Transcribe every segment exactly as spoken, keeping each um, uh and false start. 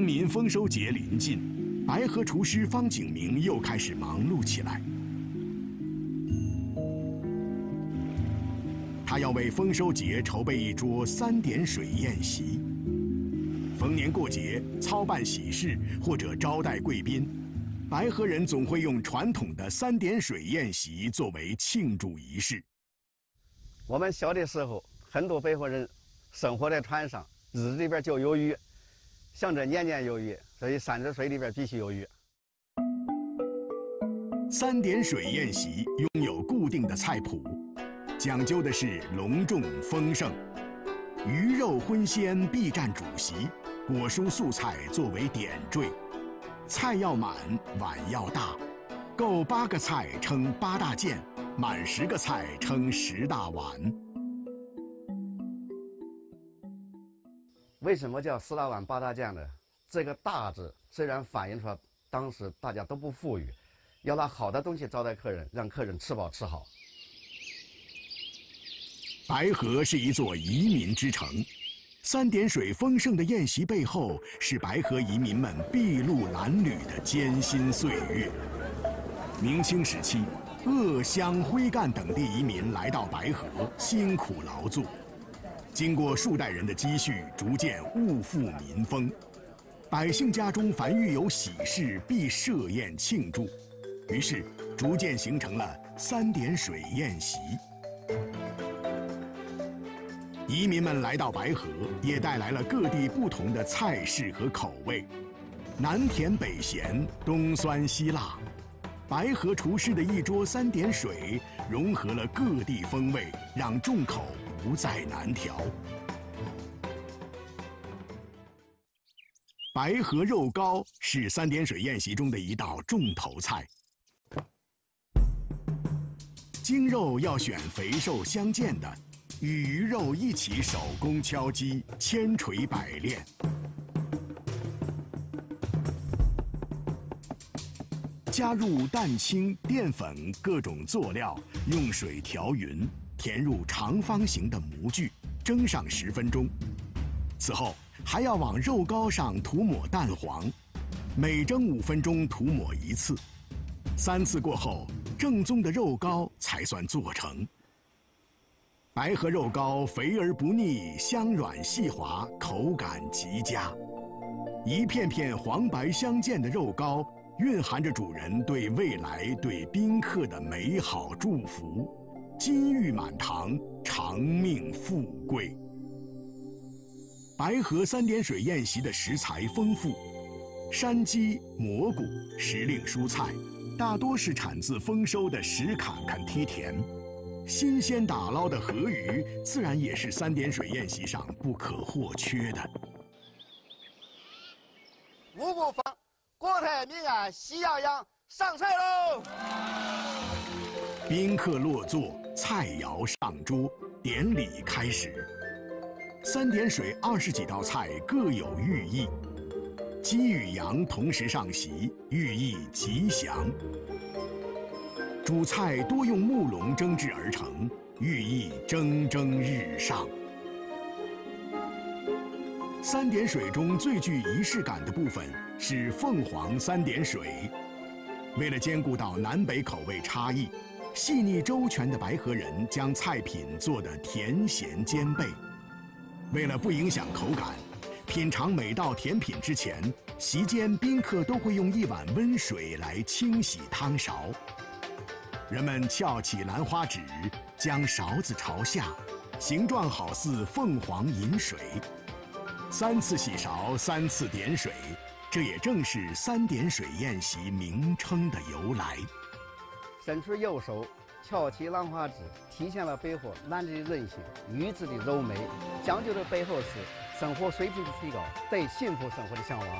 农民丰收节临近，白河厨师方景明又开始忙碌起来。他要为丰收节筹备一桌三点水宴席。逢年过节、操办喜事或者招待贵宾，白河人总会用传统的三点水宴席作为庆祝仪式。 我们小的时候，很多白河人生活在船上，日子里边就有鱼，想着年年有余，所以三点水里边必须有鱼。 三点水宴席拥有固定的菜谱，讲究的是隆重丰盛，鱼肉荤鲜必占主席，果蔬素菜作为点缀，菜要满，碗要大，够八个菜称八大件，满十个菜称十大碗。 为什么叫十大碗八大件呢？这个大字虽然反映出来当时大家都不富裕，要拿好的东西招待客人，让客人吃饱吃好。 白河是一座移民之城，三点水丰盛的宴席背后，是白河移民们筚路蓝缕的艰辛岁月。明清时期，鄂湘徽赣等地移民来到白河，辛苦劳作，经过数代人的积蓄，逐渐物富民丰。百姓家中凡遇有喜事，必设宴庆祝，于是逐渐形成了三点水宴席。移民们来到白河，也带来了各地不同的菜式和口味，南甜北咸，东酸西辣。白河厨师的一桌三点水，融合了各地风味，让众口不再难调。白河肉糕是三点水宴席中的一道重头菜。精肉要选肥瘦相间的，与鱼肉一起手工敲击，千锤百炼。加入蛋清、淀粉各种佐料，用水调匀，填入长方形的模具，蒸上十分钟。此后还要往肉糕上涂抹蛋黄，每蒸五分钟涂抹一次。三次过后，正宗的肉糕才算做成。白河肉糕肥而不腻，香软细滑，口感极佳。一片片黄白相间的肉糕，蕴含着主人对未来、对宾客的美好祝福。金玉满堂，长命富贵。白河三点水宴席的食材丰富，山鸡、蘑菇、时令蔬菜，大多是产自丰收的石坎坎梯田。新鲜打捞的河鱼，自然也是三点水宴席上不可或缺的。 五谷丰，国泰民安，喜洋洋，上菜喽！ 宾客落座，菜肴上桌，典礼开始。三点水二十几道菜各有寓意，鸡与羊同时上席，寓意吉祥。主菜多用木笼蒸制而成，寓意蒸蒸日上。三点水中最具仪式感的部分是凤凰三点水。为了兼顾到南北口味差异，细腻周全的白河人将菜品做得甜咸兼备。为了不影响口感，品尝每道甜品之前，席间宾客都会用一碗温水来清洗汤勺。人们翘起兰花指，将勺子朝下，形状好似凤凰饮水。三次洗勺，三次点水，这也正是三点水宴席名称的由来。 伸出右手，翘起兰花指，体现了白河男子的韧性，女子的柔美。讲究的背后是生活水平的提高，对幸福生活的向往。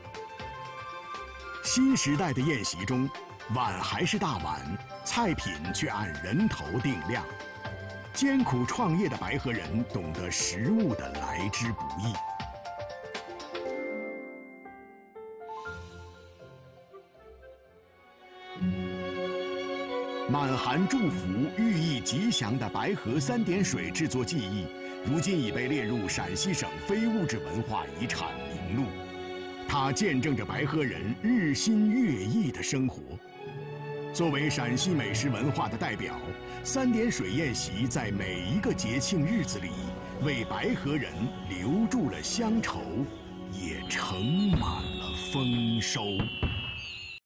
新时代的宴席中，碗还是大碗，菜品却按人头定量。艰苦创业的白河人懂得食物的来之不易。满含祝福、寓意吉祥的白河三点水制作技艺，如今已被列入陕西省非物质文化遗产名录。 它见证着白河人日新月异的生活。作为陕西美食文化的代表，三点水宴席在每一个节庆日子里，为白河人留住了乡愁，也盛满了丰收。